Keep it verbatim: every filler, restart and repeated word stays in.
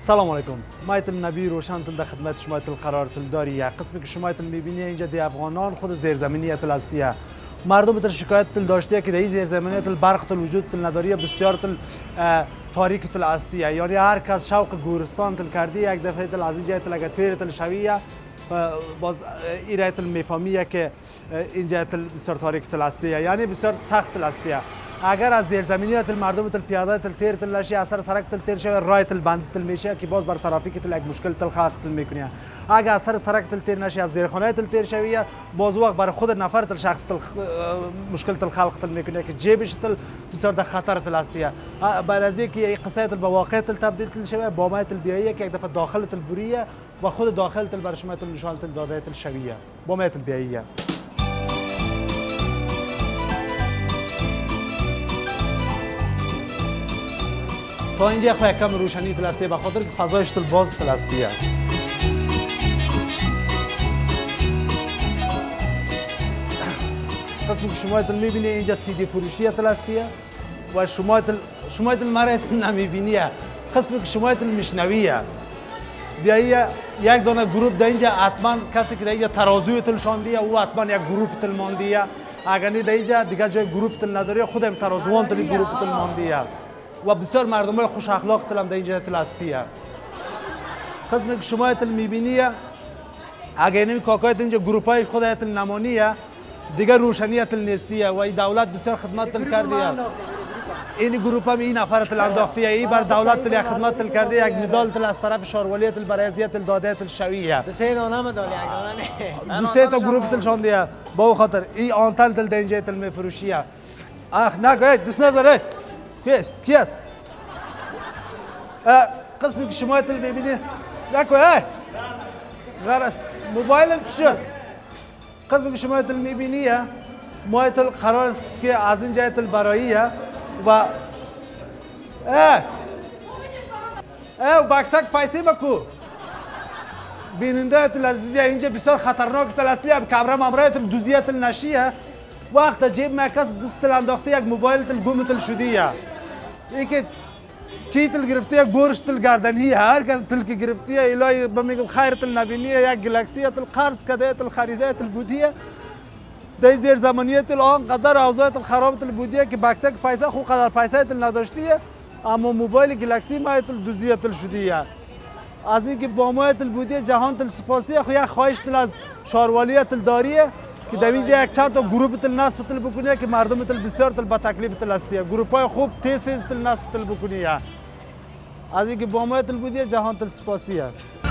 سلام علیکم. ما ایتل نبی روشن تل در خدمت شما ایتل قرار تل داری. قسمی که شما ایتل میبینی اینجا دی افغانان خود زیرزمینی ایتل هستیه. مردم تل شکایت تل داشته که در زیرزمینی ایتل برق تل وجود تل نداری، بسیار تل تاریک تل هستیه. یعنی هر کس شوق گورستان تل کردی یک دفعه تل از اینجا ایتل اگر تیر تل شویه باز ایره ایتل میفهمیه که اینجا ایتل بسیار تاریک تل هستیه، یعنی بسیار سخت تل هستیه. اگر از زیرزمینی تل مردم تل پیاده تل تیر تل نشه، اثر سرک تل تیر شه، راه تل بند تل میشه که باز بر ترافیک تل یک مشکل تل خلق تل میکنه. اگر اثر سرک تل تیر نشه، از زیرخانه تل تیر شویه، باز وقت بر خود نفر تل شخص تل مشکل تل خلق تل میکنه که جیبش تل بسیار در خطر تل هستیه. بعد از اینکه این قصه تل به واقع تل تبدیل تل شوه، با ما تل بیاییه که یک دفعه داخل تل بریه و خود داخل تل بر شما تل نشان تل داده تل شویه. با ما تل بیاییه. تا اینجا خواهی کم روشنی تلستیه بخاطر که فضایش تل باز تلستیه. قسمی که شما تل میبینی اینجا سیدی فروشی تلستیه و شما تل شما تل مرا تل نمیبینیه. قسمی که شما تل میشنویه. بیاییه یک دانه گروپ در اینجا حتما کسی که در اینجا ترازوی تل شاندیه او حتما یک گروپ تل ماندیه. اگر نی در اینجا دیگه جای گروپ تل نداری خودم ترازوان تل گروپ تل ماندیه. و بسیار مردم های خوش اخلاق تل هم در اینجا تل هستیه. قسمی که شما تل میبینیه اگر نمی کاکای اینجا گروپ های خود تل نمانیه دیگه روشنی تل نیستیه و این دولت بسیار خدمت تل کردیه. این گروپ هم این نفر تل انداختیه، این بر دولت تل خدمت تل کرده، یک مدال تل از طرف شارولی تل برای ازیت تل داده تل شویه. دو سه دانه مدال یک دانه نه. دو سه تا گروپ تل شاندیه. با خاطر این آنتن تل در اینجا تل میفروشیه. اخ نه دست نزاره. کیس کیس قسمی که شما تل ببینید نکو ای غرض موبایلم چی شد؟ قسمی که شما تل میبینی ما تل قرار است که از این جای تل براییه و ای ای بکسک پیسی بکو بیننده تل عزیزی اینجا بسیار خطرناک تل اصلی هم کمره ممره تل دوزیه تل نشیه وقت جیب مکس دوست تل انداخته یک موبایل تل گم تل شدیه ای که چی تل گرفتیه گورش تل گردنیه هر کس تل که گرفتیه الهی بمیگم خیر تل نبینیه یک گلکسیه تل قرض کده تل خریده تل بودیه در زیر زمانیه تل آنقدر اوضاع تل خراب تل بودیه که بکسک پیسه خو قدر پیسه تل نداشتیه اما موبایل گلکسی ما تل دوزیه تل شدیه. از اینکه با ما تل بودیه جهان تل سپاسیه خو یک خواهش تل از شاروالیه تل داریه که در اینجا یک چند تا گروپ تل نصب تل بکنیه که مردم تل بسیار تل با تکلیف تل هستیه. گروپ های خوب تیز تیز تل نصب تل بکنیه. از اینکه با ما تل بودیه جهان تل سپاسیه.